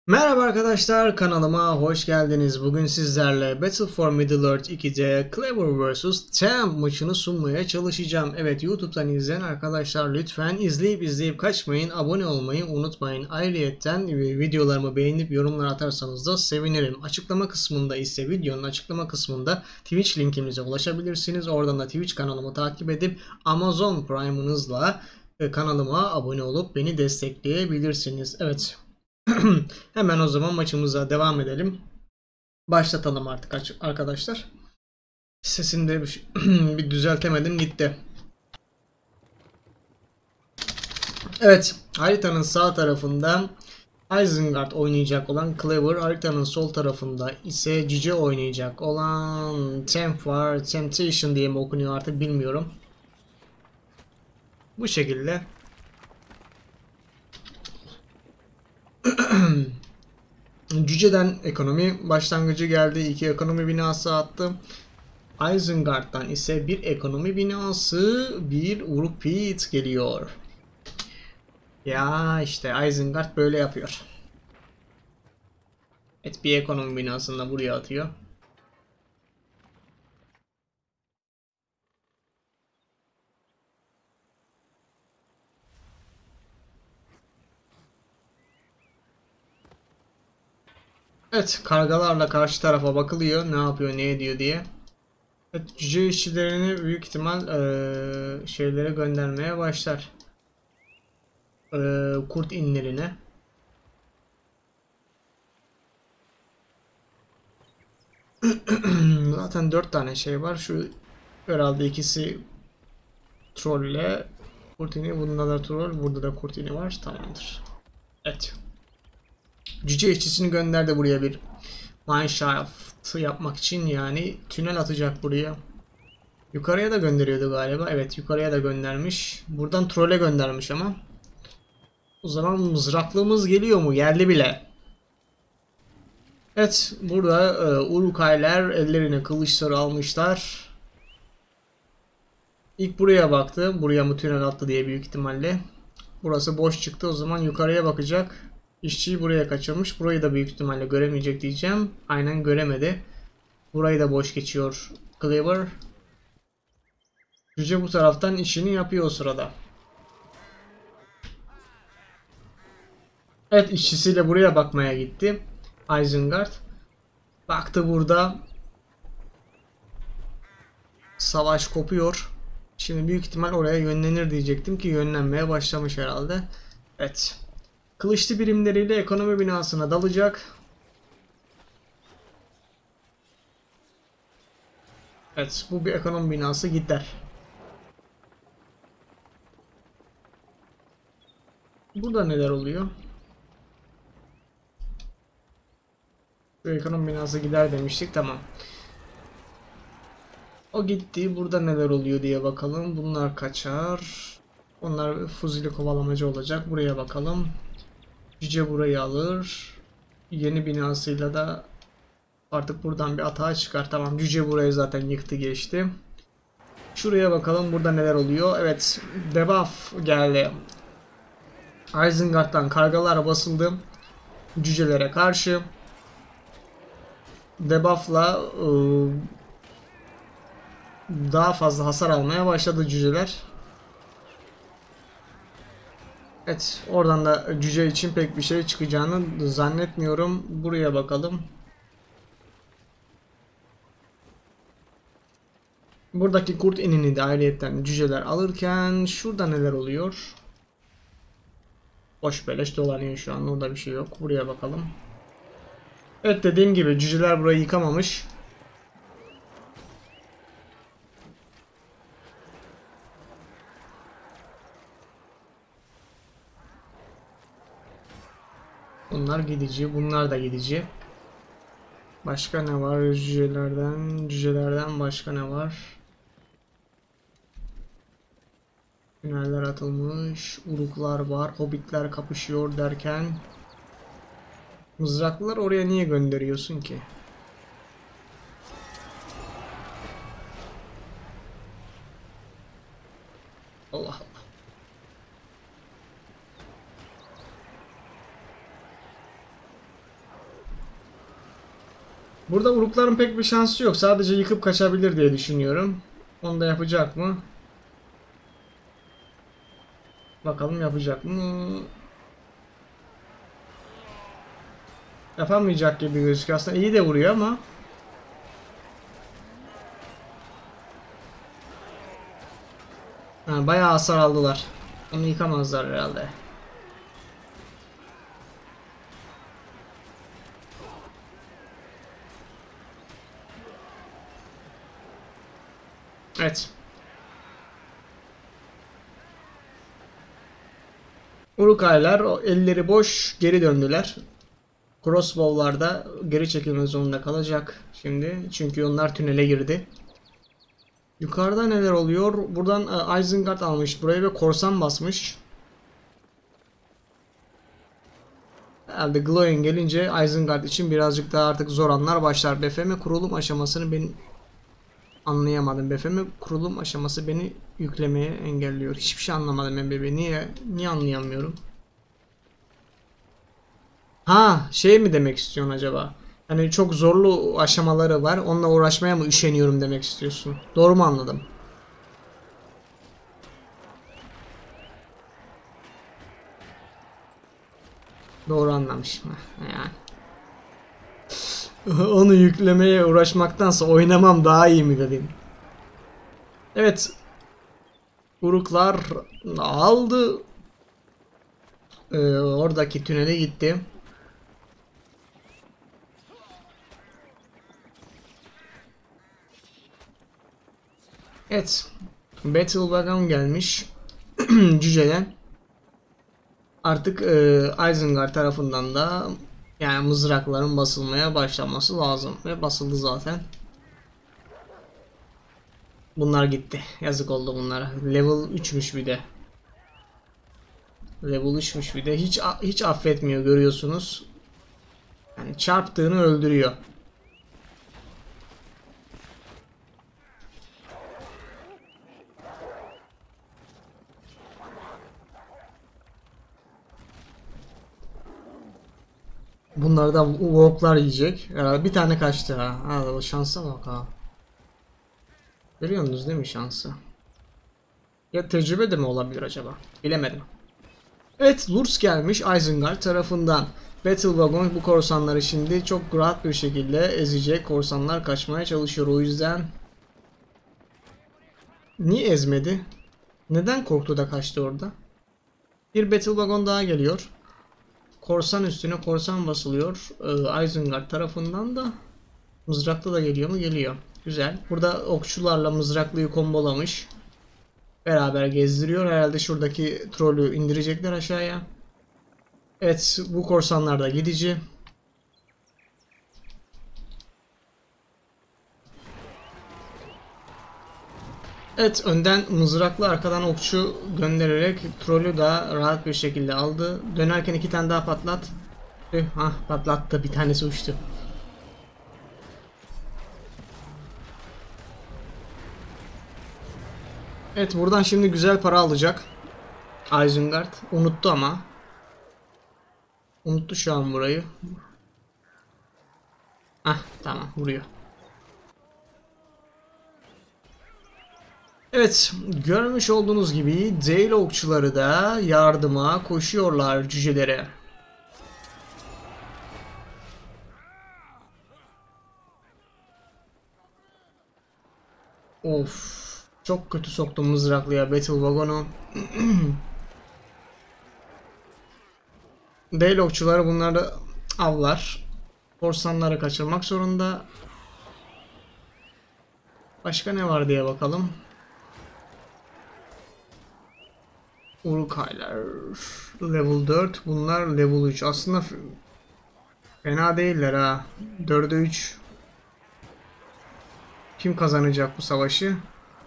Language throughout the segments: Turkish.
Merhaba arkadaşlar, kanalıma hoş geldiniz. Bugün sizlerle Battle for Middle-earth 2'de Clever vs. Tam maçını sunmaya çalışacağım. Evet, YouTube'dan izleyen arkadaşlar lütfen izleyip kaçmayın. Abone olmayı unutmayın. Ayrıyetten videolarımı beğenip yorumlar atarsanız da sevinirim. Videonun açıklama kısmında Twitch linkimize ulaşabilirsiniz. Oradan da Twitch kanalımı takip edip Amazon Prime'ınızla kanalıma abone olup beni destekleyebilirsiniz. Evet. Hemen o zaman maçımıza devam edelim. Başlatalım artık arkadaşlar. Sesini de bir düzeltemedim gitti. Evet, haritanın sağ tarafında Isengard oynayacak olan Clever, haritanın sol tarafında ise Cüce oynayacak olan Temp var. Temptation diye mi okunuyor artık bilmiyorum. Bu şekilde. Cüce'den ekonomi başlangıcı geldi. 2 ekonomi binası attı. Isengard'dan ise bir ekonomi binası, bir Uruk Pit geliyor. Ya işte Isengard böyle yapıyor. Evet, bir ekonomi binasını da buraya atıyor. Evet, kargalarla karşı tarafa bakılıyor. Ne yapıyor, ne ediyor diye. Evet, cüce işçilerini büyük ihtimal şeylere göndermeye başlar. Kurt inlerine. Zaten 4 tane şey var. Şu herhalde ikisi trolle Kurtini. Bunda da troll. Burada da Kurtini var. Tamamdır. Evet. Cüce işçisini gönderdi buraya bir mineshaft yapmak için, yani tünel atacak buraya. Yukarıya da gönderiyordu galiba. Evet, yukarıya da göndermiş. Buradan trole göndermiş ama. O zaman mızraklığımız geliyor mu? Geldi bile. Evet, burada Urukaylar ellerine kılıçları almışlar. İlk buraya baktı. Buraya mı tünel attı diye büyük ihtimalle. Burası boş çıktı. O zaman yukarıya bakacak. İşçiyi buraya kaçırmış. Burayı da büyük ihtimalle göremeyecek diyeceğim. Aynen göremedi. Burayı da boş geçiyor Cleaver. Cüce bu taraftan işini yapıyor o sırada. Evet, işçisiyle buraya bakmaya gitti. Isengard. Baktı burada savaş kopuyor. Şimdi büyük ihtimal oraya yönlenir diyecektim ki yönlenmeye başlamış herhalde. Evet. Kılıçlı birimleriyle ekonomi binasına dalacak. Evet, bu bir ekonomi binası gider. Burada neler oluyor? Bu ekonomi binası gider demiştik, tamam. O gitti. Burada neler oluyor diye bakalım. Bunlar kaçar. Onlar fuzili kovalamacı olacak. Buraya bakalım. Cüce burayı alır. Yeni binasıyla da artık buradan bir atağa çıkar. Tamam, Cüce burayı zaten yıktı geçti. Şuraya bakalım burada neler oluyor. Evet, debuff geldi. Isengard'dan kargalar basıldı. Cücelere karşı. Debuff'la daha fazla hasar almaya başladı cüceler. Evet, oradan da cüce için pek bir şey çıkacağını zannetmiyorum. Buraya bakalım. Buradaki kurt inini de ayrıyetten cüceler alırken şurada neler oluyor? Boş beleş dolanıyor şu an. Orada bir şey yok. Buraya bakalım. Evet, dediğim gibi cüceler burayı yıkamamış. Bunlar gidici. Bunlar da gidici. Başka ne var cücelerden? Cücelerden başka ne var? Tüneller atılmış. Uruklar var. Hobbitler kapışıyor derken. Mızraklılar oraya niye gönderiyorsun ki? Allah Allah. Burada Urukların pek bir şansı yok. Sadece yıkıp kaçabilir diye düşünüyorum. Onu da yapacak mı? Bakalım yapacak mı? Yapamayacak gibi gözüküyor. Aslında iyi de vuruyor ama. Ha, bayağı hasar aldılar. Onu yıkamazlar herhalde. Evet. Urukaylar elleri boş geri döndüler. Crossbow'larda geri çekilme zorunda kalacak şimdi. Çünkü onlar tünele girdi. Yukarıda neler oluyor? Buradan Isengard almış burayı ve korsan basmış. Herhalde Glowing gelince Isengard için birazcık daha artık zor anlar başlar. BFM kurulum aşamasını ben anlayamadım. BFM kurulum aşaması beni yüklemeye engelliyor. Hiçbir şey anlamadım ben bebeği. Niye anlayamıyorum? Ha, şey mi demek istiyorsun acaba? Hani çok zorlu aşamaları var. Onunla uğraşmaya mı üşeniyorum demek istiyorsun? Doğru mu anladım? Doğru anlamışım. Yani. Onu yüklemeye uğraşmaktansa oynamam daha iyi mi dedim. Evet. Uruklar aldı. Oradaki tünele gitti. Evet. Battle Wagon gelmiş. Cüceden. Artık Isengard tarafından da yani mızrakların basılmaya başlaması lazım. Ve basıldı zaten. Bunlar gitti. Yazık oldu bunlara. Level 3'müş bir de. Level 3'müş bir de. Hiç affetmiyor görüyorsunuz. Yani çarptığını öldürüyor. Bunlar da Warp'lar yiyecek. Herhalde bir tane kaçtı ha. Ha, şansa bak ha. Görüyorsunuz değil mi şansı? Ya tecrübe de mi olabilir acaba? Bilemedim. Evet, Lurs gelmiş Isengard tarafından. Battle Wagon bu korsanları şimdi çok rahat bir şekilde ezecek. Korsanlar kaçmaya çalışıyor o yüzden. Niye ezmedi? Neden korktu da kaçtı orada? Bir Battle Wagon daha geliyor. Korsan üstüne korsan basılıyor. Isengard tarafından da. Mızraklı da geliyor mu? Geliyor. Güzel. Burada okçularla mızraklıyı kombolamış. Beraber gezdiriyor. Herhalde şuradaki trolü indirecekler aşağıya. Evet, bu korsanlar da gidici. Evet, önden mızraklı arkadan okçu göndererek trolü da rahat bir şekilde aldı. Dönerken iki tane daha patlat. Hah, patlattı, bir tanesi uçtu. Evet, buradan şimdi güzel para alacak Isengard. Unuttu ama. Unuttu şu an burayı. Ah, tamam, vuruyor. Evet, görmüş olduğunuz gibi Dale okçuları da yardıma koşuyorlar cücelere. Of, çok kötü soktum mızraklıya Battle Wagon'u. Dale okçuları bunları avlar. Korsanları kaçırmak zorunda. Başka ne var diye bakalım. Urukaylar level 4, bunlar level 3. Aslında fena değiller ha. 4'e 3. Kim kazanacak bu savaşı?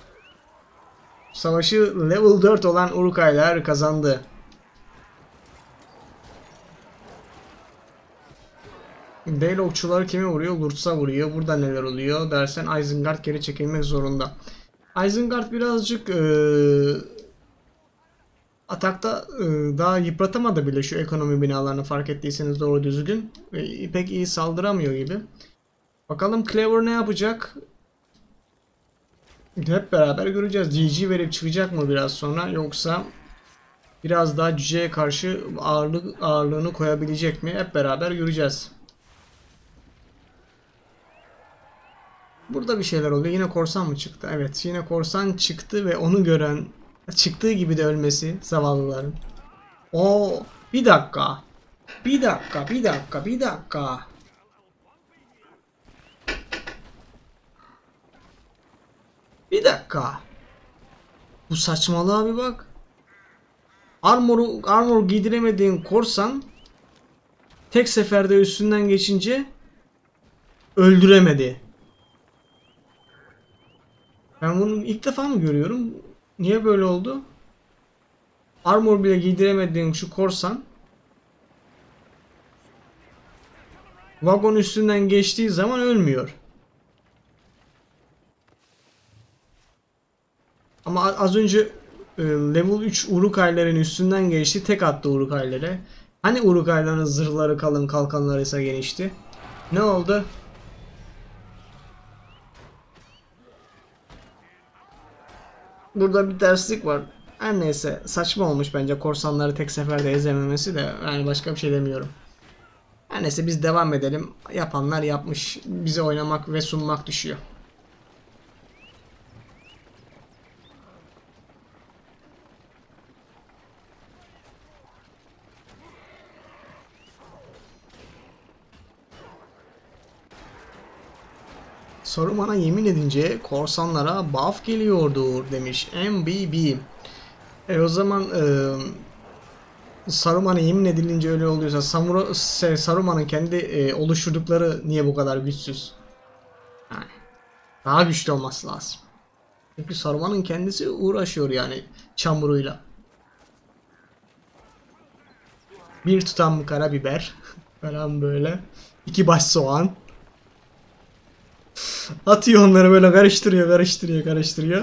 Savaşı level 4 olan Urukaylar kazandı. Dale okçuları kime vuruyor? Lurtz'a vuruyor. Burada neler oluyor dersen Isengard geri çekilmek zorunda. Isengard birazcık atakta daha yıpratamadı bile şu ekonomi binalarını fark ettiyseniz doğru düzgün. Pek iyi saldıramıyor gibi. Bakalım Clever ne yapacak? Hep beraber göreceğiz. GG verip çıkacak mı biraz sonra, yoksa biraz daha cüceye karşı ağırlığını koyabilecek mi? Hep beraber göreceğiz. Burada bir şeyler oluyor. Yine korsan mı çıktı? Evet, yine korsan çıktı ve onu gören, çıktığı gibi de ölmesi zavallıların. Oo, bir dakika. Bir dakika, bir dakika, bir dakika. Bir dakika. Bu saçmalığa bir bak. Armor giydiremediğin korsan tek seferde üstünden geçince öldüremedi. Ben bunu ilk defa mı görüyorum? Niye böyle oldu? Armor bile giydiremediğin şu korsan vagon üstünden geçtiği zaman ölmüyor. Ama az önce level 3 Uruk-hai'lerin üstünden geçti. Tek attı Uruk-hai'lere. Hani Uruk-hai'lerin zırhları kalın, kalkanları ise genişti. Ne oldu? Burada bir terslik var. Her neyse, saçma olmuş bence korsanları tek seferde ezememesi de, yani başka bir şey demiyorum. Her neyse, biz devam edelim. Yapanlar yapmış. Bize oynamak ve sunmak düşüyor. Saruman'a yemin edince korsanlara buff geliyordur demiş MBB. O zaman Saruman'a yemin edilince öyle oluyorsa Saruman'ın kendi oluşturdukları niye bu kadar güçsüz? Yani daha güçlü olması lazım. Çünkü Saruman'ın kendisi uğraşıyor yani çamuruyla. Bir tutam karabiber falan böyle. 2 baş soğan. Atıyor onları böyle, karıştırıyor.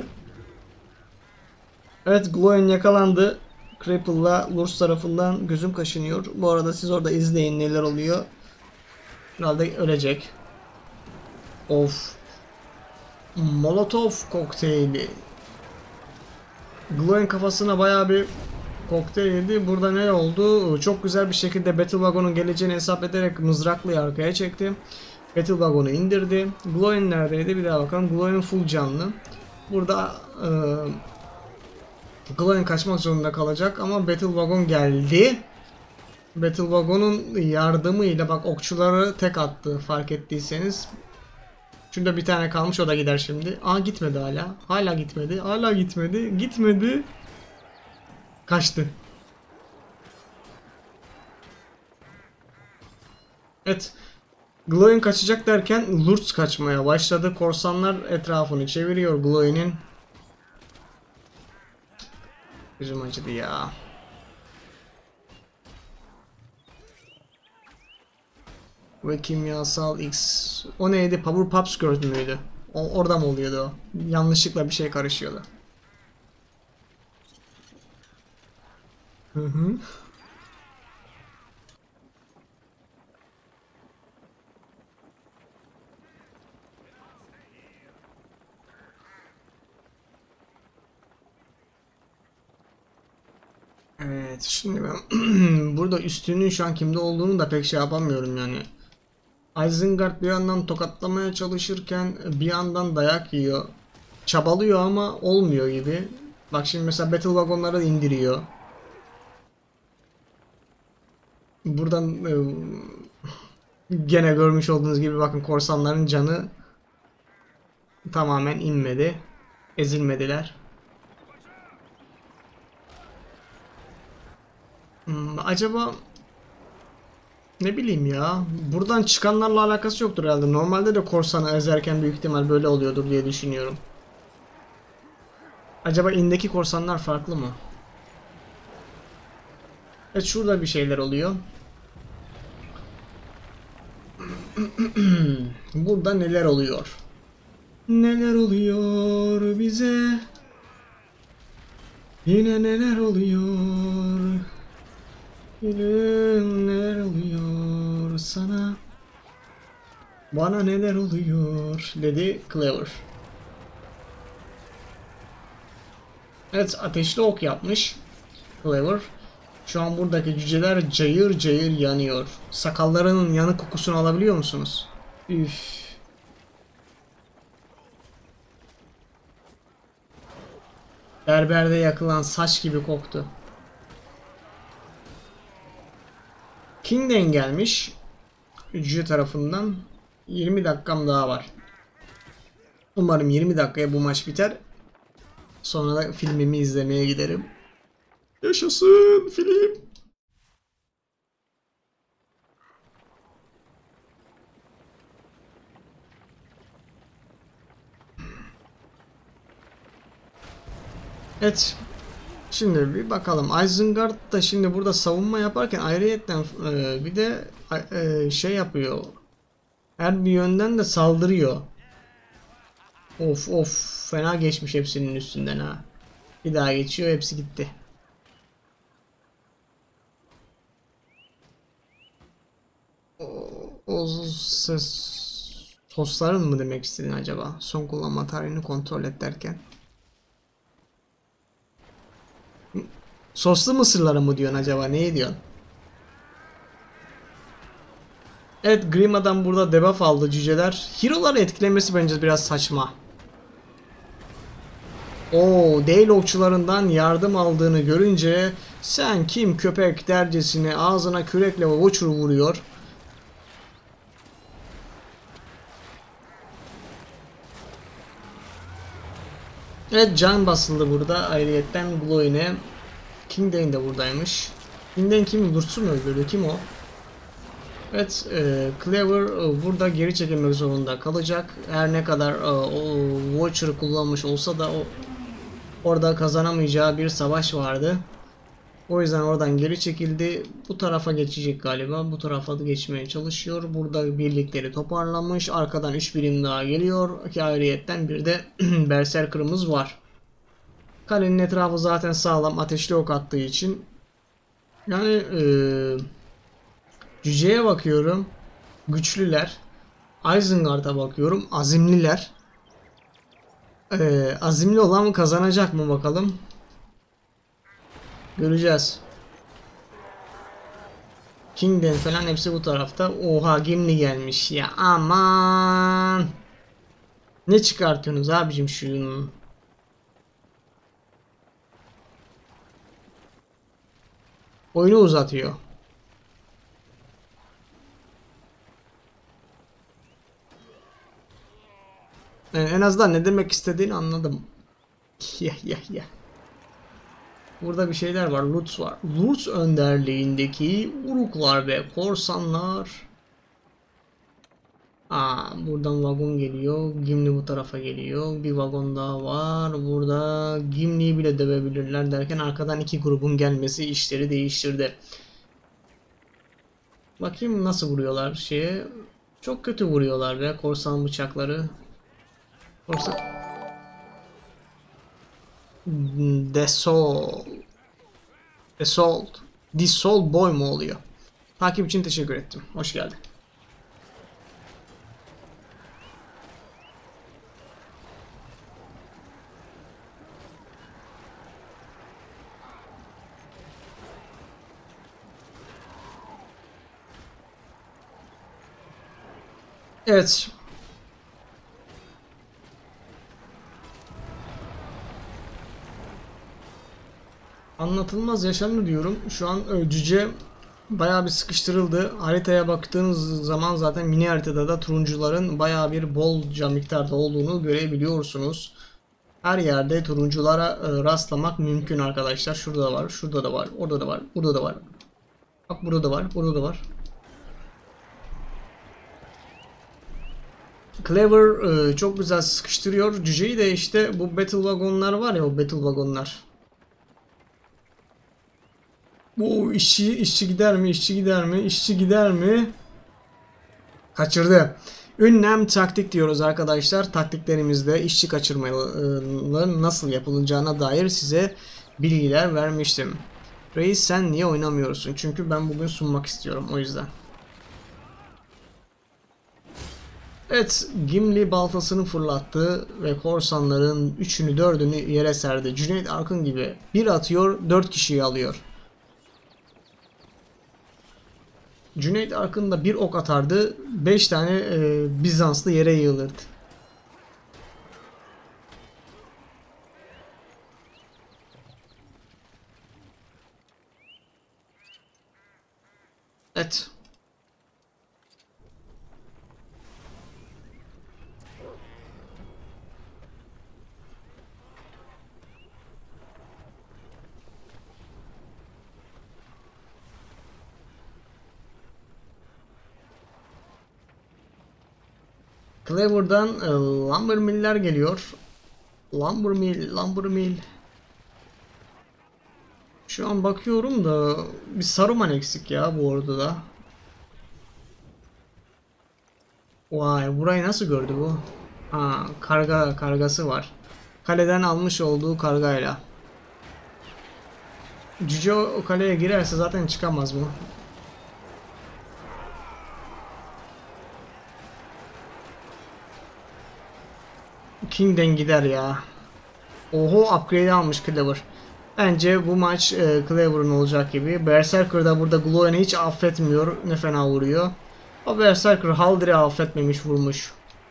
Evet, Gloin yakalandı. Cripple'la Lurs tarafından gözüm kaşınıyor. Bu arada siz orada izleyin neler oluyor. Herhalde ölecek. Of. Molotov kokteyli. Gloin kafasına bayağı bir kokteyl yedi. Burada ne oldu? Çok güzel bir şekilde Battle Wagon'un geleceğini hesap ederek mızraklıyı arkaya çekti. Battle Wagon'u indirdi. Gloin neredeydi? Bir daha bakalım. Gloin full canlı. Burada Gloin kaçmak zorunda kalacak ama Battle Wagon geldi. Battle Wagon'un yardımıyla bak okçuları tek attı, fark ettiyseniz. Şurada bir tane kalmış, o da gider şimdi. Aa, gitmedi hala. Hala gitmedi. Hala gitmedi. Gitmedi. Kaçtı. Evet. Gloin kaçacak derken Lurtz kaçmaya başladı. Korsanlar etrafını çeviriyor Gloin'in. Gözüm acıdı ya. Ve kimyasal X. O neydi? Power Pups gördün müydü? Orada mı oluyordu o? Yanlışlıkla bir şey karışıyordu. Hı hı. Evet, şimdi ben burada üstünün şu an kimde olduğunu da pek şey yapamıyorum yani. Isengard bir yandan tokatlamaya çalışırken bir yandan dayak yiyor. Çabalıyor ama olmuyor gibi. Bak şimdi mesela Battle Wagon'ları indiriyor. Buradan gene görmüş olduğunuz gibi bakın, korsanların canı tamamen inmedi. Ezilmediler. Acaba ne bileyim ya. Buradan çıkanlarla alakası yoktur herhalde. Normalde de korsanı ezerken büyük ihtimal böyle oluyordur diye düşünüyorum. Acaba indeki korsanlar farklı mı? Evet, şurada bir şeyler oluyor. Burada neler oluyor? Neler oluyor bize? Yine neler oluyor? Yine neler oluyor sana? Bana neler oluyor dedi Clever. Evet, ateşli ok yapmış Clever. Şu an buradaki cüceler cayır cayır yanıyor. Sakallarının yanık kokusunu alabiliyor musunuz? Üf. Berberde yakılan saç gibi koktu. King'den gelmiş. Cüce tarafından. 20 dakikam daha var. Umarım 20 dakikaya bu maç biter. Sonra da filmimi izlemeye giderim. Yaşasın film. Evet. Şimdi bir bakalım. Isengard da şimdi burada savunma yaparken ayrıyetten bir de şey yapıyor. Her bir yönden de saldırıyor. Of of. Fena geçmiş hepsinin üstünden ha. Bir daha geçiyor. Hepsi gitti. O ses sosların mı demek istedin acaba? Son kullanma tarihini kontrol et derken. Soslu mısırları mı diyorsun acaba? Neyi diyorsun? Evet, Grima'dan burada debuff aldı cüceler. Hero'ları etkilemesi bence biraz saçma. Oo, Değil okçularından yardım aldığını görünce sen kim köpek dercesine ağzına kürekle Watcher vuruyor. Evet, can basıldı burada ayrıyetten Gloin'e. Kingdane de buradaymış. Kingdane kim? Lurtz'u mu öldürdü? Kim o? Evet, Clever burada geri çekilmek zorunda kalacak. Her ne kadar o Watcher'ı kullanmış olsa da orada kazanamayacağı bir savaş vardı. O yüzden oradan geri çekildi. Bu tarafa geçecek galiba. Bu tarafa da geçmeye çalışıyor. Burada birlikleri toparlamış. Arkadan 3 birim daha geliyor. Ki ayrıyetten bir de Berserker'ımız var. Kalenin etrafı zaten sağlam. Ateşli ok attığı için. Yani cüceye bakıyorum. Güçlüler. Isengard'a bakıyorum. Azimliler. Azimli olan kazanacak mı bakalım. Göreceğiz. King'den falan hepsi bu tarafta. Oha, Gimli gelmiş ya, aman. Ne çıkartıyorsunuz abicim şunu? Oyunu uzatıyor. Yani en azından ne demek istediğini anladım. Ya. Burada bir şeyler var. Lutz var. Lutz önderliğindeki Uruklar ve korsanlar. Buradan vagon geliyor. Gimli bu tarafa geliyor. Bir vagon daha var. Burada Gimli'yi bile dövebilirler derken arkadan iki grubun gelmesi işleri değiştirdi. Bakayım nasıl vuruyorlar şeye. Çok kötü vuruyorlar be korsan bıçakları. Korsan. Desol. Desold. Disol boy mu oluyor? Takip için teşekkür ettim. Hoş geldin. Evet. Anlatılmaz yaşanır diyorum. Şu an cüce bayağı bir sıkıştırıldı. Haritaya baktığınız zaman zaten mini haritada da turuncuların bayağı bir bolca miktarda olduğunu görebiliyorsunuz. Her yerde turunculara rastlamak mümkün arkadaşlar. Şurada da var, şurada da var, orada da var, burada da var. Bak burada da var, burada da var. Clever çok güzel sıkıştırıyor. Cüceyi de işte bu battle vagonlar var ya, o battle vagonlar. Bu işçi gider mi? İşçi gider mi? İşçi gider mi? Kaçırdı. Ünlem taktik diyoruz arkadaşlar. Taktiklerimizde işçi kaçırmaların nasıl yapılacağına dair size bilgiler vermiştim. Reis sen niye oynamıyorsun? Çünkü ben bugün sunmak istiyorum o yüzden. Evet, Gimli baltasını fırlattı ve korsanların 3'ünü 4'ünü yere serdi. Cüneyt Arkın gibi bir atıyor 4 kişiyi alıyor. Cüneyt Arkın da bir ok atardı 5 tane Bizanslı yere yığılırdı. Evet. Clever'dan Lumber Mill'ler geliyor. Lumber Mill, Lumber Mill. Şu an bakıyorum da bir Saruman eksik ya bu orduda. Vay, burayı nasıl gördü bu? Ha, kargası var. Kaleden almış olduğu kargayla. Cüce o kaleye girerse zaten çıkamaz bu. King'den gider ya. Oho, upgrade almış Clever. Bence bu maç Clever'ın olacak gibi. Berserker da burada Glow'u hiç affetmiyor. Ne fena vuruyor. O Berserker Haldr'ı affetmemiş, vurmuş.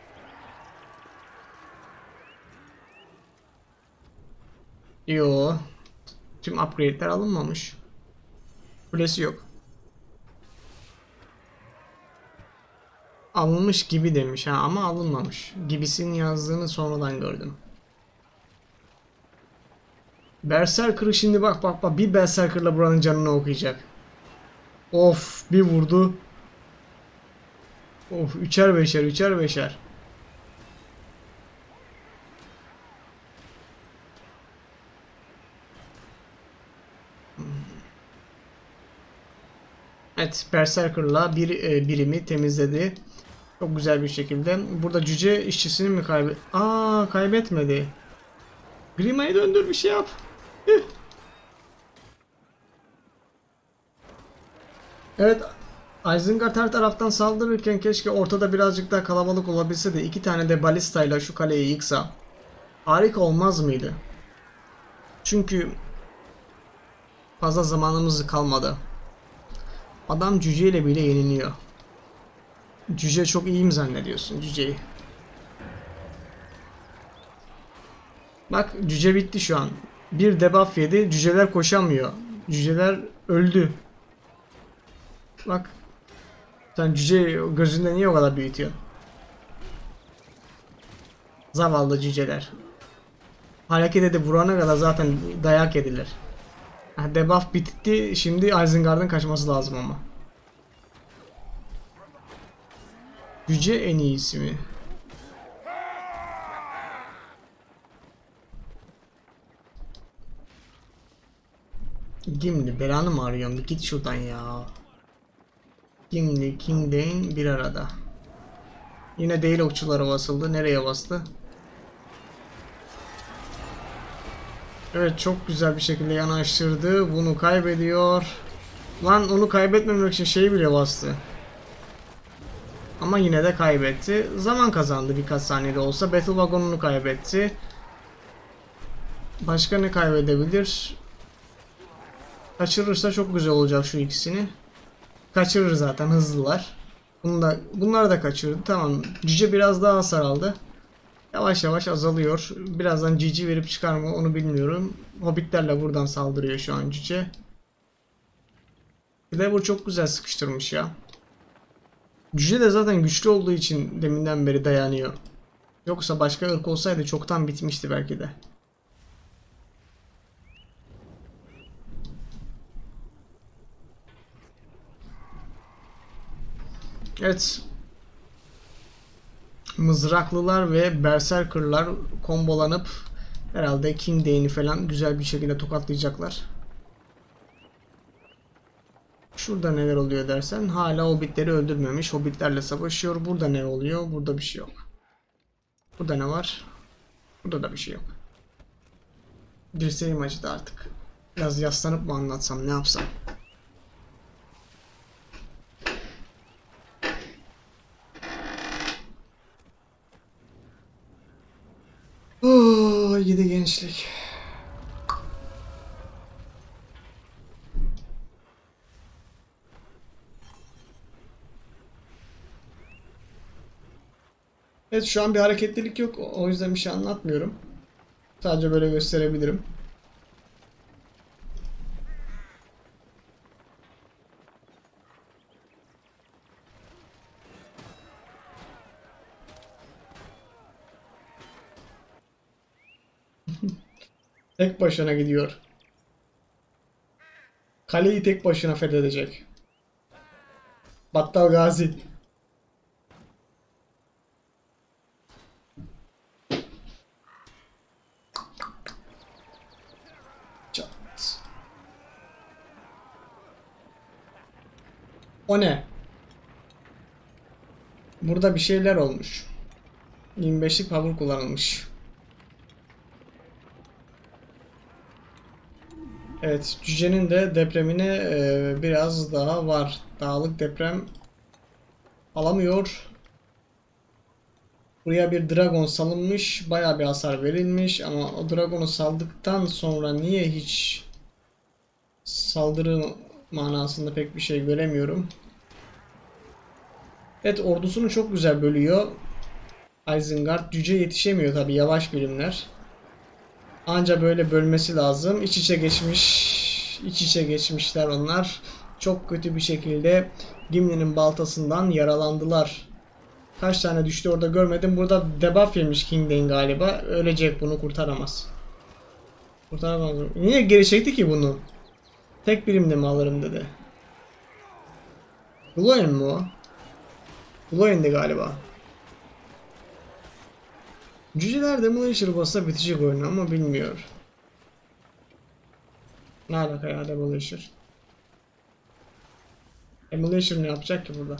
Yo. Tüm upgrade'ler alınmamış. Kulesi yok. Alınmış gibi demiş ha, ama alınmamış. Gibisinin yazdığını sonradan gördüm. Berserker'ı şimdi bak bak bak, bir Berserker'la buranın canını okuyacak. Of, bir vurdu. Of, üçer beşer üçer beşer. Evet, Berserker'la bir birimi temizledi. Çok güzel bir şekilde. Burada cüce işçisini mi kaybetmedi. Grima'yı döndür, bir şey yap. Hıh. Evet, Isengard her taraftan saldırırken keşke ortada birazcık daha kalabalık olabilse de 2 tane de balistayla şu kaleyi yıksa. Harika olmaz mıydı? Çünkü fazla zamanımız kalmadı. Adam cüceyle bile yeniliyor. Cüce çok iyi mi zannediyorsun cüceyi? Bak, cüce bitti şu an. Bir debuff yedi. Cüceler koşamıyor. Cüceler öldü. Bak. Sen cüce gözünde niye o kadar büyütüyorsun? Zavallı cüceler. Hareket edip vurana kadar zaten dayak yediler. Debuff bitti. Şimdi Isengard'ın kaçması lazım ama. Cüce en iyisi mi? Gimli belanı mı arıyorum? Bir git şuradan ya. Gimli, King Dain bir arada. Yine değil, okçulara basıldı. Nereye bastı? Evet, çok güzel bir şekilde yanaştırdı. Bunu kaybediyor. Lan, onu kaybetmemek için şeyi bile bastı. Ama yine de kaybetti. Zaman kazandı birkaç saniyede olsa. Battle Wagon'unu kaybetti. Başka ne kaybedebilir? Kaçırırsa çok güzel olacak şu ikisini. Kaçırır zaten, hızlılar. Bunları da kaçırdı. Tamam. Cüce biraz daha hasar aldı. Yavaş yavaş azalıyor. Birazdan GG verip çıkar mı onu bilmiyorum. Hobbitlerle buradan saldırıyor şu an cüce. Clever çok güzel sıkıştırmış ya. Cüce de zaten güçlü olduğu için deminden beri dayanıyor. Yoksa başka ırk olsaydı çoktan bitmişti belki de. Evet. Mızraklılar ve Berserker'lar kombolanıp herhalde King Dane'i falan güzel bir şekilde tokatlayacaklar. Şurada neler oluyor dersen, hala hobbitleri öldürmemiş. Hobbitlerle savaşıyor. Burada ne oluyor? Burada bir şey yok. Burada ne var? Burada da bir şey yok. Dirseğim acıdı artık. Biraz yaslanıp mı anlatsam, ne yapsam? gidi gençlik. Evet, şu an bir hareketlilik yok. O yüzden bir şey anlatmıyorum. Sadece böyle gösterebilirim. Tek başına gidiyor. Kaleyi tek başına fethedecek. Battal Gazi. Çat. O ne? Burada bir şeyler olmuş. 25'lik power kullanılmış. Evet, cücenin de depremine biraz daha var. Dağlık deprem alamıyor. Buraya bir dragon salınmış. Bayağı bir hasar verilmiş. Ama o dragonu saldıktan sonra niye hiç saldırı manasında pek bir şey göremiyorum. Evet, ordusunu çok güzel bölüyor. Isengard cüce yetişemiyor tabi, yavaş birimler. Anca böyle bölmesi lazım. İç içe geçmişler onlar. Çok kötü bir şekilde Gimli'nin baltasından yaralandılar. Kaç tane düştü orada görmedim. Burada debuff yemiş Kingdain galiba. Ölecek, bunu kurtaramaz. Kurtaramaz. Niye geri çekti ki bunu? Tek birimde mi alırım dedi. Gloin mu o? Gloin'di galiba. Cüceler Demolition bassa bitecek oyunu ama bilmiyor. Ne alaka ya Demolition? Demolition ne yapacak ki burada?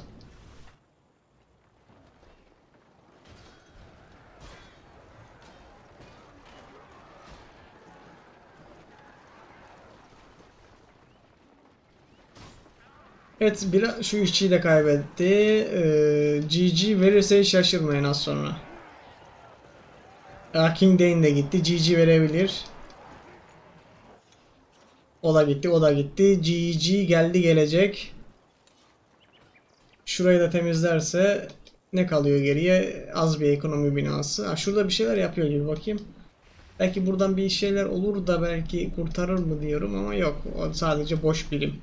Evet, şu işçiyi de kaybetti. GG verirse hiç şaşırmayın az sonra. Kingdain de gitti. GG verebilir. O da gitti, o da gitti. GG geldi gelecek. Şurayı da temizlerse ne kalıyor geriye? Az bir ekonomi binası. Ha, şurada bir şeyler yapıyor gibi, bakayım. Belki buradan bir şeyler olur da belki kurtarır mı diyorum ama yok. O sadece boş birim.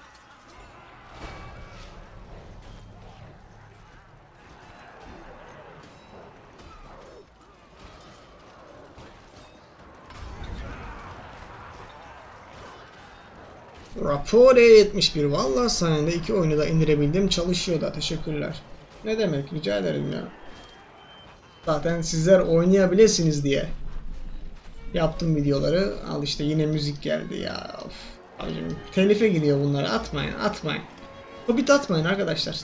Rapor 71. Vallahi sayende iki oyunu da indirebildim. Çalışıyor da. Teşekkürler. Ne demek? Rica ederim ya. Zaten sizler oynayabilirsiniz diye yaptım videoları. Al işte yine müzik geldi ya. Of. Abicim, telife gidiyor bunları. Atmayın, atmayın. Hobbit atmayın arkadaşlar.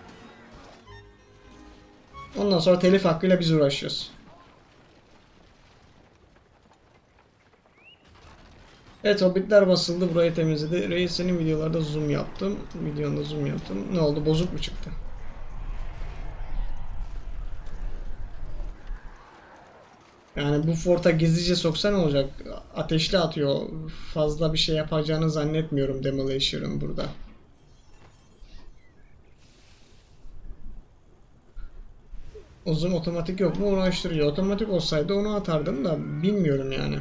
Ondan sonra telif hakkıyla biz uğraşıyoruz. Evet, Hobbitler basıldı. Burayı temizledi. Reis, senin videolarda zoom yaptım. Videonda zoom yaptım. Ne oldu? Bozuk mu çıktı? Yani bu forta gizlice soksa ne olacak? Ateşli atıyor. Fazla bir şey yapacağını zannetmiyorum Demolition'ın burada. O zoom otomatik yok mu? Uğraştırıyor. Otomatik olsaydı onu atardım da bilmiyorum yani.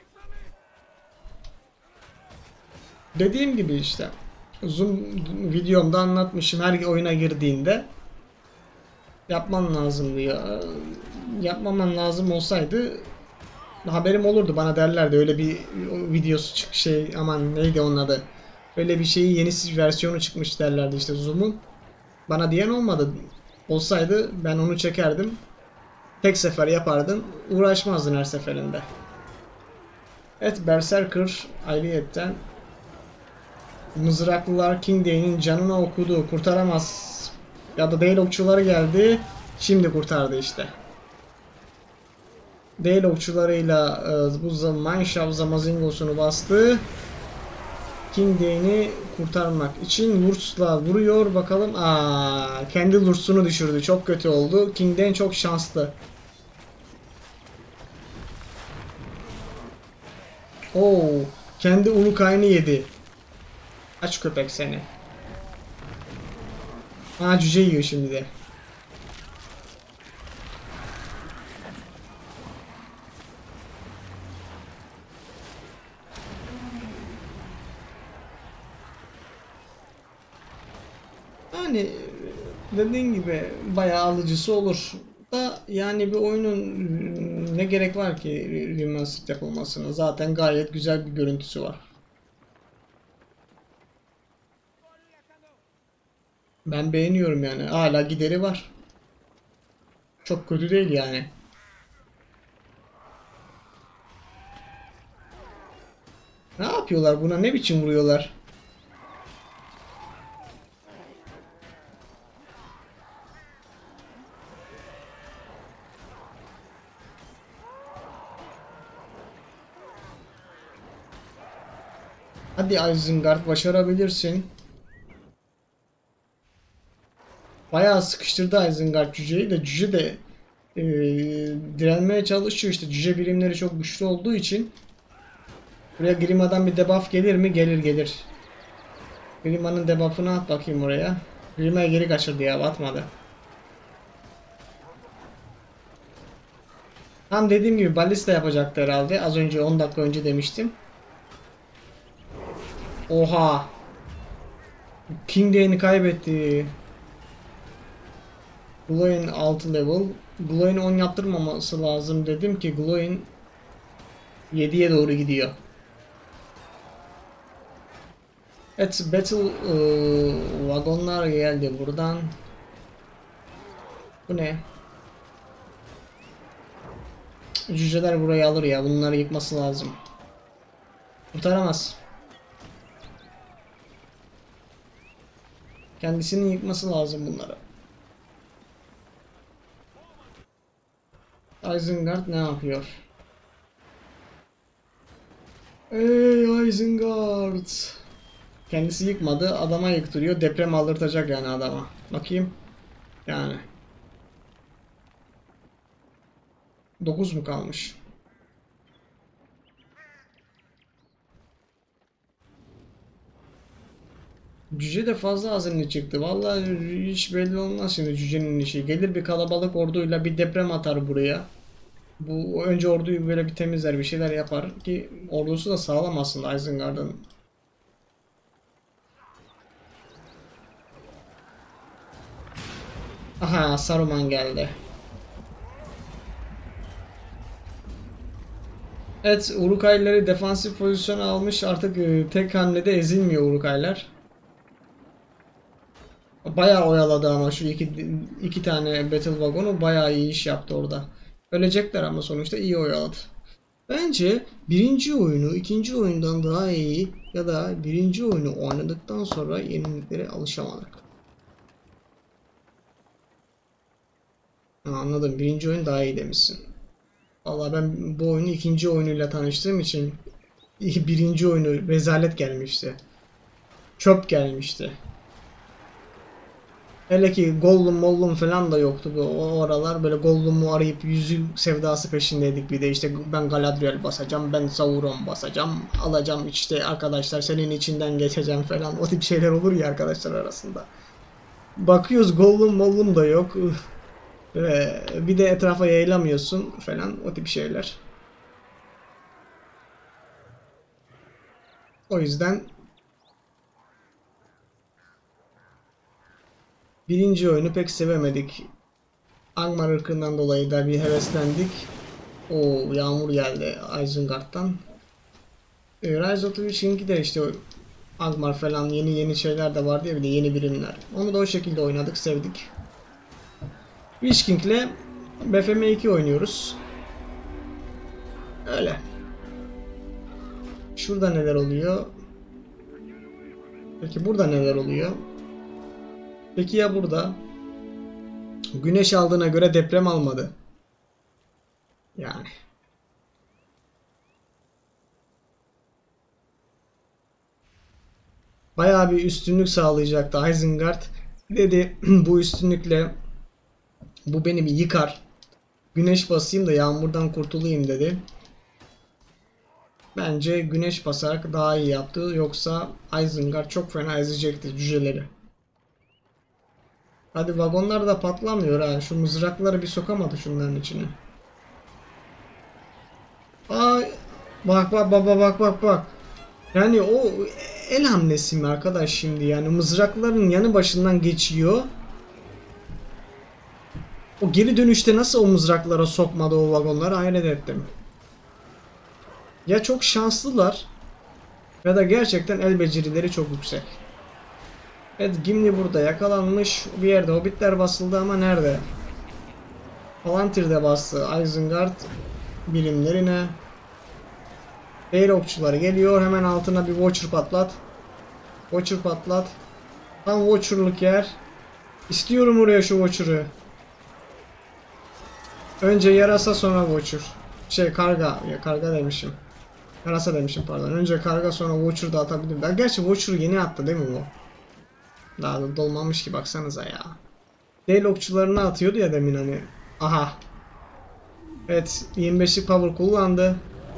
Dediğim gibi işte. Zoom videomda anlatmışım, her oyuna girdiğinde yapman lazımdı ya. Yapmaman lazım olsaydı haberim olurdu, bana derlerdi öyle bir videosu şey, aman neydi onun adı, öyle bir şeyi yeni versiyonu çıkmış derlerdi işte Zoom'un. Bana diyen olmadı. Olsaydı ben onu çekerdim, tek sefer yapardım, uğraşmazdın her seferinde. Evet, Berserker ayrıyetten mızraklılar Kingdain'in canına okudu, kurtaramaz. Ya da Dale okçuları geldi, şimdi kurtardı işte. Dale okçularıyla bu Mineshaft Zamazingos'unu bastı. Kingdain'i kurtarmak için Lurtz'la vuruyor. Bakalım. Kendi Lurtz'unu düşürdü. Çok kötü oldu. Kingdain çok şanslı. Oo, kendi ulu kaynı yedi. Aç köpek seni. Aa, cüce yiyor şimdi de. Yani dediğin gibi bayağı alıcısı olur. Da yani bir oyunun ne gerek var ki remastered yapılmasına? Zaten gayet güzel bir görüntüsü var. Ben beğeniyorum yani. Hala gideri var. Çok kötü değil yani. Ne yapıyorlar buna? Ne biçim vuruyorlar? Hadi Isengard, başarabilirsin. Bayağı sıkıştırdı Isengard cüceyi de. Cüce de direnmeye çalışıyor işte. Cüce birimleri çok güçlü olduğu için. Buraya Grima'dan bir debuff gelir mi? Gelir gelir. Grima'nın debuff'ını at bakayım oraya. Grima'ya geri kaçırdı ya, atmadı. Tam dediğim gibi balista yapacaktı herhalde. Az önce 10 dakika önce demiştim. Oha. King Dane'i kaybetti. Gloin 6 level. Gloin'i 10 yaptırmaması lazım dedim ki Gloin 7'ye doğru gidiyor. Evet, Battle vagonlar geldi buradan. Bu ne? Cüceler burayı alır ya. Bunları yıkması lazım. Kurtaramaz. Kendisini yıkması lazım bunları. Isengard ne yapıyor? Ey Isengard! Kendisi yıkmadı. Adama yıktırıyor. Deprem aldırtacak yani adama. Bakayım. Yani. 9 mu kalmış? Cüce de fazla azimli çıktı. Vallahi hiç belli olmaz şimdi cücenin işi. Gelir bir kalabalık orduyla bir deprem atar buraya. Bu önce orduyu böyle bir temizler, bir şeyler yapar ki ordusu da sağlam aslında Isengard'ın. Aha, Saruman geldi. Evet, Uruk-hai'leri defansif pozisyona almış. Artık tek hamlede ezilmiyor Uruk-hai'ler. Bayağı oyaladı ama şu iki tane Battle Wagon'u bayağı iyi iş yaptı orada. Ölecekler ama sonuçta iyi oyaladı. Bence birinci oyunu ikinci oyundan daha iyi ya da birinci oyunu oynadıktan sonra yeniliklere alışamadık. Ha, anladım. Birinci oyun daha iyi demişsin. Vallahi ben bu oyunu ikinci oyunuyla tanıştığım için birinci oyunu rezalet gelmişti. Çöp gelmişti. Hele ki Gollum Mollum falan da yoktu o aralar. Böyle Gollum'u arayıp yüzük sevdası peşindeydik bir de işte ben Galadriel basacağım, ben Sauron basacağım, alacağım işte arkadaşlar senin içinden geçeceğim falan o tip şeyler olur ya arkadaşlar arasında. Bakıyoruz Gollum Mollum da yok. Bir de etrafa yayılamıyorsun falan o tip şeyler. O yüzden birinci oyunu pek sevemedik. Angmar ırkından dolayı da bir heveslendik. O yağmur geldi Isengard'dan. Rise of the Witch'inki de işte Angmar falan yeni şeyler de vardı ya bir de yeni birimler. Onu da o şekilde oynadık, sevdik. Witch King'le BFM2 oynuyoruz. Öyle. Şurada neler oluyor? Peki burada neler oluyor? Peki ya burada? Güneş aldığına göre deprem almadı. Yani. Bayağı bir üstünlük sağlayacaktı Isengard. Dedi bu üstünlükle bu beni bir yıkar. Güneş basayım da yağmurdan kurtulayım dedi. Bence güneş basarak daha iyi yaptı. Yoksa Isengard çok fena ezecekti cüceleri. Hadi vagonlar da patlamıyor ha. Şu mızrakları bir sokamadı şunların içine. Ay, bak bak bak bak bak bak. Yani o el hamlesi mi arkadaş şimdi, yani mızrakların yanı başından geçiyor. O geri dönüşte nasıl o mızraklara sokmadı o vagonları, hayret ettim. Ya çok şanslılar ya da gerçekten el becerileri çok yüksek. Evet, Gimli burada yakalanmış. Bir yerde hobbitler basıldı ama nerede? Palantir de bastı Isengard birimlerine. Değer okçuları geliyor. Hemen altına bir Watcher patlat. Watcher patlat. Tam Watcher'lık yer. İstiyorum oraya şu Watcher'ı. Önce yarasa sonra Watcher. Karga. Ya, karga demişim. Yarasa demişim, pardon. Önce karga sonra Watcher da atabilirim. Ben gerçi Watcher'ı yeni attı değil mi bu? Daha da dolmamış ki, baksanıza ya. Değil okçularını atıyordu ya demin hani. Aha. Evet, 25'lik power kullandı.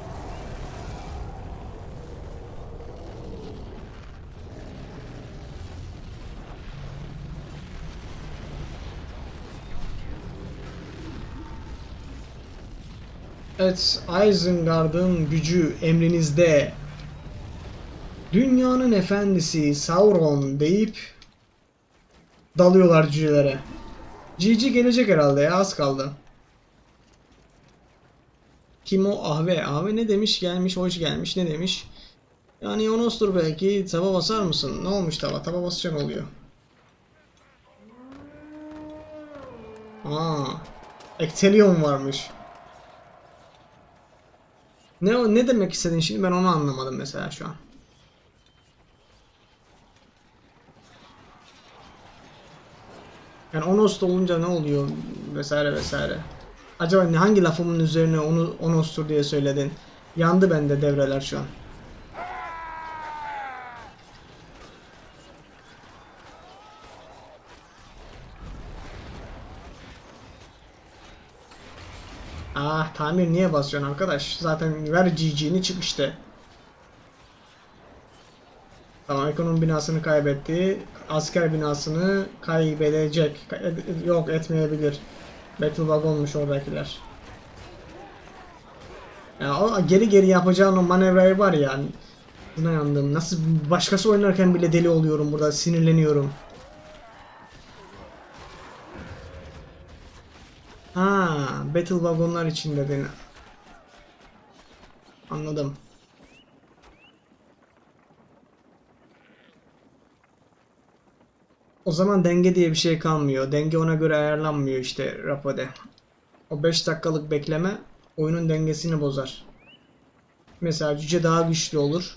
Evet, Isengard'ın gücü emrinizde. Dünyanın efendisi Sauron deyip dalıyorlar cücelere. GG gelecek herhalde ya, az kaldı. Kim o? Ahve. Ahve ne demiş? Gelmiş, hoş gelmiş. Ne demiş? Yani Yonos'tur belki. Taba basar mısın? Ne olmuş taba? Taba basınca ne oluyor? Aa, Ectelion varmış. Ne demek istedin şimdi? Ben onu anlamadım mesela şu an. Yani Onos olunca ne oluyor vesaire vesaire. Acaba hangi lafımın üzerine onu Onos'tur diye söyledin? Yandı bende devreler şu an. Ah, tamir niye basıyorsun arkadaş? Zaten ver GG'ni, çık işte. Tamam, ekonomi binasını kaybetti. Asker binasını kaybedecek. Yok, etmeyebilir. Battle Wagon'muş oradakiler. Ya o geri geri yapacağın o manevrayı var ya. Buna yandım. Nasıl başkası oynarken bile deli oluyorum burada. Sinirleniyorum. Ha, Battle Wagon'lar için dedin. Anladım. O zaman denge diye bir şey kalmıyor. Denge ona göre ayarlanmıyor işte Rapo'de. O 5 dakikalık bekleme oyunun dengesini bozar. Mesela cüce daha güçlü olur.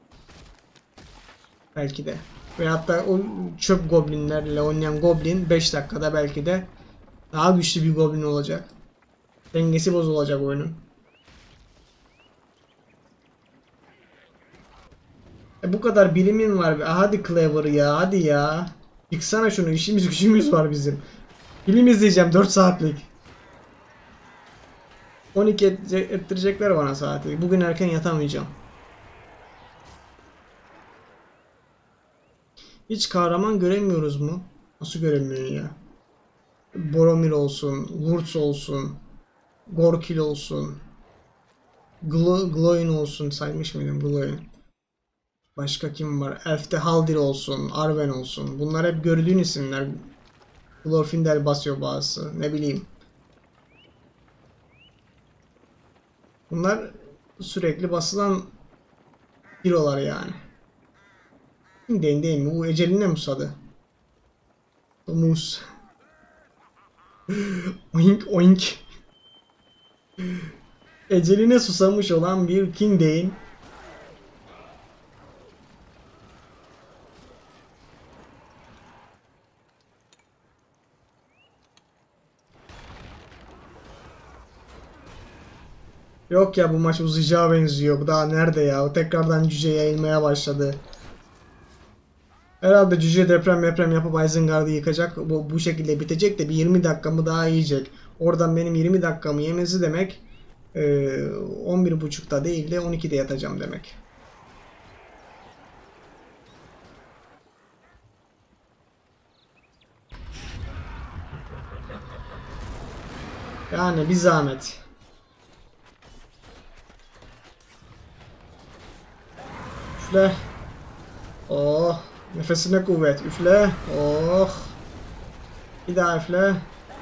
Belki de. Ve hatta o çöp goblinlerle oynayan goblin 5 dakikada belki de daha güçlü bir goblin olacak. Dengesi bozulacak oyunun. Bu kadar bilimin var. Hadi Clever ya, hadi ya. Yıksana şunu, işimiz gücümüz var bizim. Film izleyeceğim 4 saatlik. 12 ettirecekler bana saati. Bugün erken yatamayacağım. Hiç kahraman göremiyoruz mu? Nasıl göremiyorsun ya? Boromir olsun, Wurtz olsun, Gorkil olsun, Gloin olsun, saymış mıydım Gloin? Başka kim var? Elf'te Haldir olsun, Arwen olsun. Bunlar hep gördüğün isimler. Glorfindel basıyor bazısı. Ne bileyim. Bunlar sürekli basılan hero'lar yani. Değil mi? Bu eceline musadı. Mus. Oink oink. Eceline susamış olan bir King Dane. Yok ya, bu maç uzayacağı benziyor. Bu daha nerede ya? O tekrardan cüce yayılmaya başladı. Herhalde cüce deprem yapıp Isengard'ı yıkacak. Bu şekilde bitecek de bir 20 dakikamı daha yiyecek. Oradan benim 20 dakikamı yemesi demek 11.30'da değil de 12'de yatacağım demek. Yani bir zahmet. Üfle. Oh. Nefesine kuvvet. Üfle. Oh. Bir daha üfle.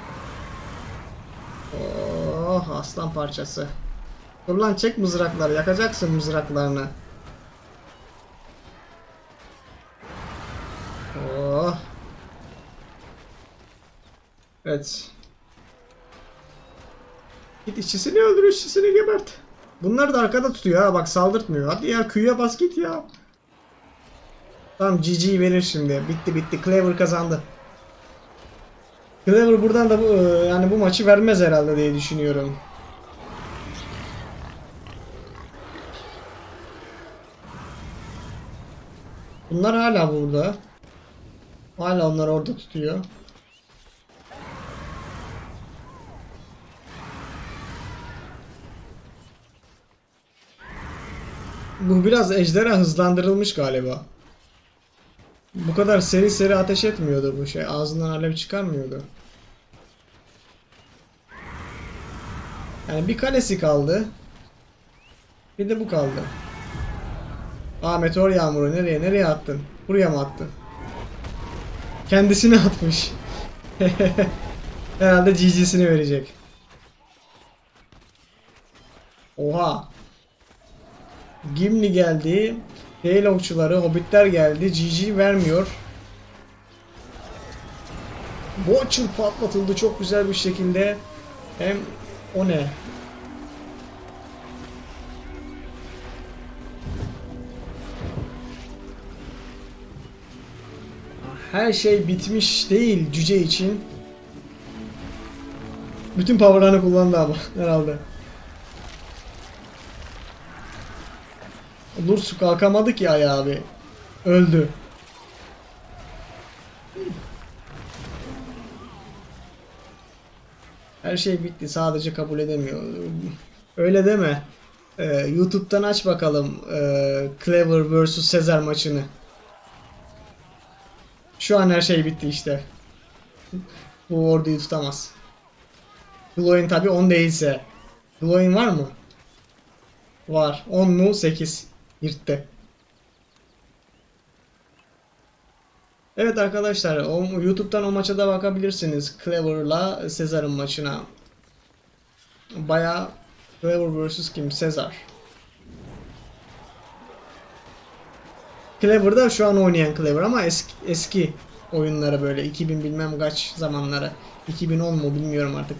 Oh. Aslan parçası. Dur lan, çek mızrakları. Yakacaksın mızraklarını. Oh. Evet. Git işçisini öldür, işçisini gebert. Bunlar da arkada tutuyor ha, bak saldırtmıyor. Hadi ya, Q'ya bas git ya. Tamam, GG verir şimdi. Bitti bitti. Clever kazandı. Clever buradan da yani bu maçı vermez herhalde diye düşünüyorum. Bunlar hala burada. Hala onlar orada tutuyor. Bu biraz ejderha hızlandırılmış galiba. Bu kadar seri seri ateş etmiyordu bu şey. Ağzından alev çıkarmıyordu. Yani bir kalesi kaldı. Bir de bu kaldı. Aa, meteor yağmuru nereye attın? Buraya mı attın? Kendisine atmış. Herhalde GG'sini verecek. Oha. Gimli geldi. Değil okçuları, hobbitler geldi. GG vermiyor. Butcher patlatıldı çok güzel bir şekilde. Hem o ne? Her şey bitmiş değil cüce için. Bütün power'larını kullandı ama herhalde. Lurs kalkamadı ki ayağı abi. Öldü. Her şey bitti. Sadece kabul edemiyor. Öyle deme. YouTube'dan aç bakalım Clever vs Caesar maçını. Şu an her şey bitti işte. Bu orduyu tutamaz. Gloin tabi 10 değilse. Gloin var mı? Var. 10 mu? 8. Yırttı. Evet arkadaşlar, YouTube'dan o maça da bakabilirsiniz. Clever'la Caesar'ın maçına. Baya Clever vs kim? Caesar. Clever da şu an oynayan Clever ama eski oyunları böyle 2000 bilmem kaç zamanları. 2010 mu bilmiyorum artık.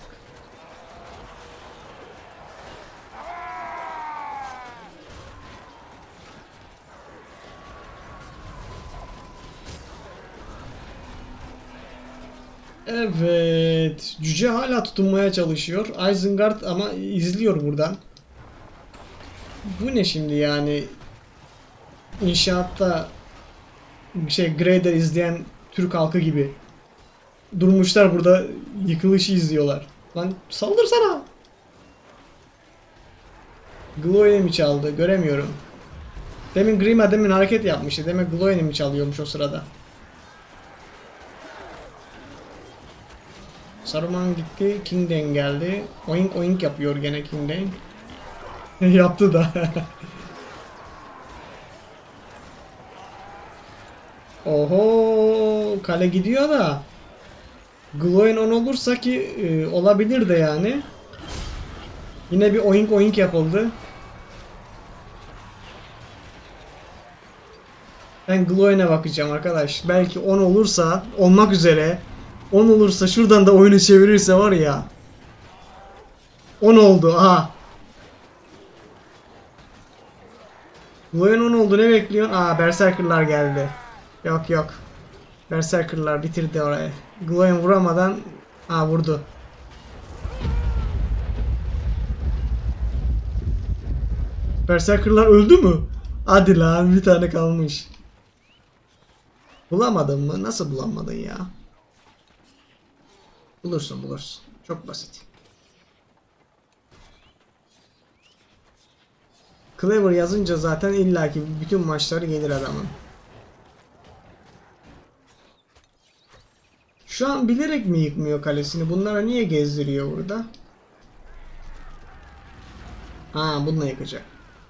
Evet. Cüce hala tutunmaya çalışıyor. Isengard ama izliyor buradan. Bu ne şimdi yani? İnşaatta Grader izleyen Türk halkı gibi. Durmuşlar burada, yıkılışı izliyorlar. Lan saldırsana. Gloin'i mi çaldı? Göremiyorum. Demin Grima hareket yapmıştı. Demek Gloin'i mi çalıyormuş o sırada? Saruman gitti. Kingden geldi. Oink oink yapıyor gene Kingden. Yaptı da. Oho, kale gidiyor da. Gloin 10 olursa ki olabilir de yani. Yine bir oink oink yapıldı. Ben Gloin'e bakacağım arkadaş. Belki 10 olursa, olmak üzere 10 olursa, şuradan da oyunu çevirirse var ya. 10 oldu aha. Gloin 10 oldu, ne bekliyorsun? Aa, Berserker'lar geldi. Yok yok. Berserker'lar bitirdi orayı. Gloin vuramadan vurdu. Berserker'lar öldü mü? Hadi lan, bir tane kalmış. Bulamadın mı? Nasıl bulamadın ya? Bulursun bulursun. Çok basit. Clever yazınca zaten illaki bütün maçları gelir adamın. Şu an bilerek mi yıkmıyor kalesini? Bunlara niye gezdiriyor burada? Ha, bununla yıkacak.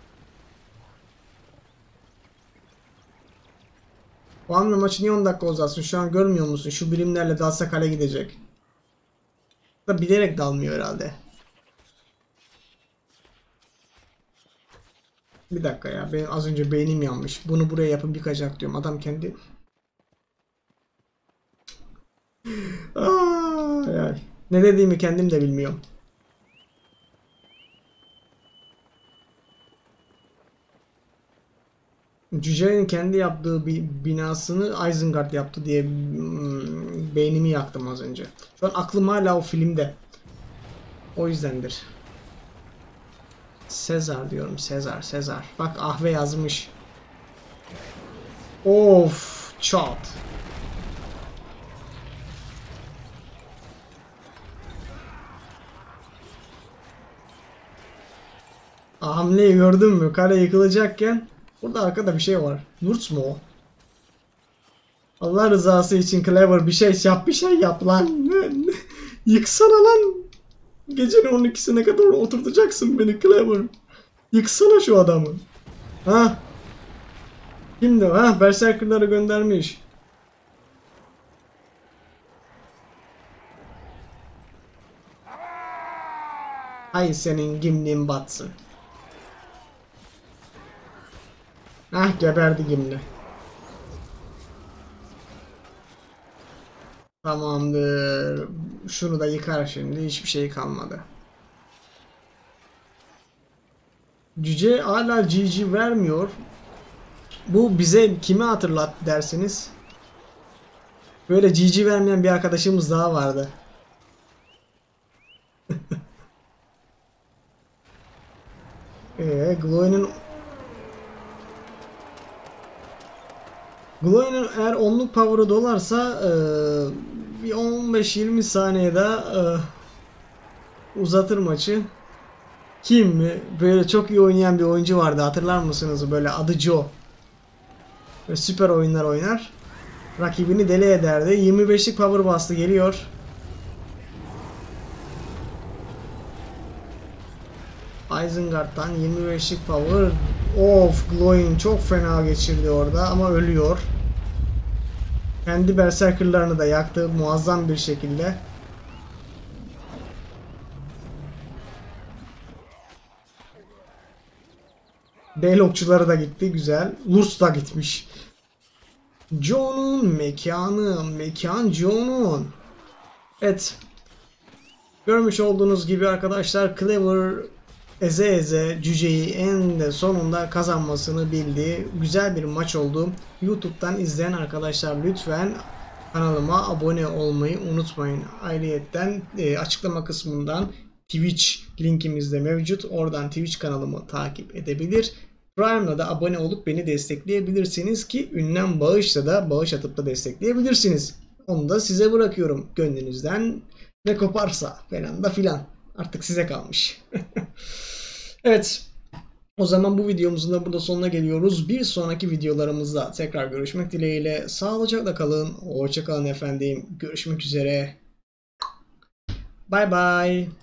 O hamle maçı niye 10 dakika uzatsın? Şu an görmüyor musun? Şu birimlerle dalsa kale gidecek. Da bilerek dalmıyor herhalde. Bir dakika ya. Benim az önce beynim yanmış. Bunu buraya yapıp yıkacak diyorum. Adam kendi... Ay. Ne dediğimi kendim de bilmiyorum. Cüce'nin kendi yaptığı bir binasını Isengard yaptı diye beynimi yaktım az önce. Şu an aklım hala o filmde. O yüzdendir. Sezar diyorum. Sezar. Bak Ahve yazmış. Of, çat. Hamleyi gördün mü? Kale yıkılacakken burada arkada bir şey var. Nurts mu o? Allah rızası için Clever bir şey yap lan. Yıksana lan. Gecenin 12'sine kadar oturtacaksın beni Clever. Yıksana şu adamı. Ha? Kimdi o? Ha? Berserker'ları göndermiş. Ay senin Gimli'nin batsın. Ah, geberdi Gimli. Tamamdır. Şunu da yıkar şimdi. Hiçbir şey kalmadı. Cüce hala GG vermiyor. Bu bize kimi hatırlat dersiniz? Böyle GG vermeyen bir arkadaşımız daha vardı. Glow'un eğer onluk power'ı dolarsa bir 15-20 saniye daha uzatır maçı. Kim mi? Böyle çok iyi oynayan bir oyuncu vardı, hatırlar mısınız? Böyle adı Joe. Böyle süper oyunlar oynar. Rakibini deli ederdi. 25'lik power bastı, geliyor. Isengard'dan 25'lik power. Of, Glowing çok fena geçirdi orada ama ölüyor. Kendi berserkerlarını da yaktı muazzam bir şekilde. Beyl okçuları da gitti, güzel. Lurs da gitmiş. Jon'un mekan Jon'un. Evet. Görmüş olduğunuz gibi arkadaşlar, Clever eze cüceyi en de sonunda kazanmasını bildi. Güzel bir maç oldu. YouTube'dan izleyen arkadaşlar lütfen kanalıma abone olmayı unutmayın. Ayrıyetten açıklama kısmından Twitch linkimiz de mevcut. Oradan Twitch kanalımı takip edebilir. Prime'la da abone olup beni destekleyebilirsiniz ki ünlem bağışla da bağış atıp da destekleyebilirsiniz. Onu da size bırakıyorum. Gönlünüzden ne koparsa falan da filan. Artık size kalmış. Evet. O zaman bu videomuzun da burada sonuna geliyoruz. Bir sonraki videolarımızda tekrar görüşmek dileğiyle. Sağlıcakla kalın. Hoşça kalın efendim. Görüşmek üzere. Bye bye.